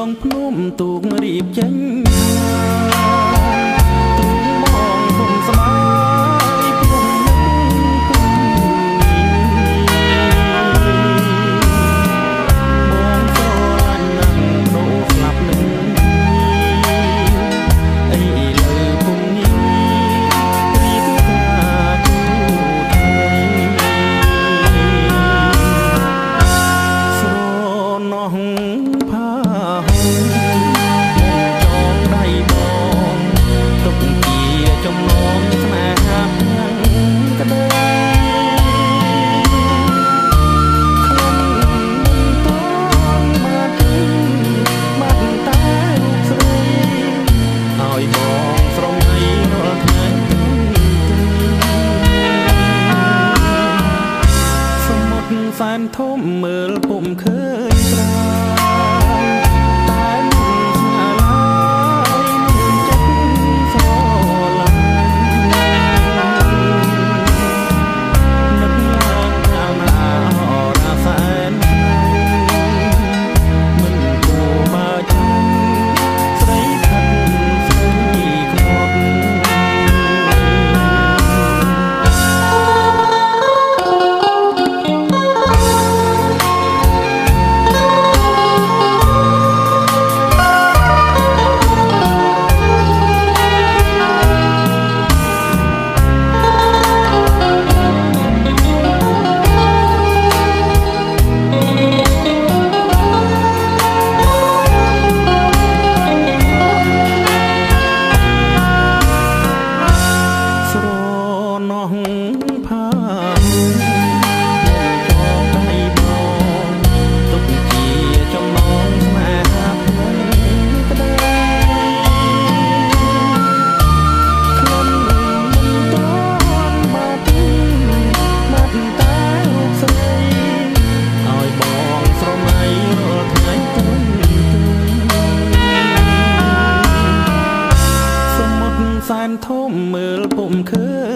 ភ្នំទូករៀបចេញទ្រូងបងសុំស្មាយព្រមនឹងគុំបងស្រឡាញ់ណាស់ដូរស្លាប់នឹងអីលើគុំញីរៀបការគូថៃស្រណោះផាចំណងស្នេហាក្តីខ្លួនមិនតន់បាត់តារូបស្រីឲ្យបងស្រមៃរាល់ថ្ងៃសមុទ្រសែនធំមើលពុំឃើញស្រាតែសែនធំមើលពុំឃើញ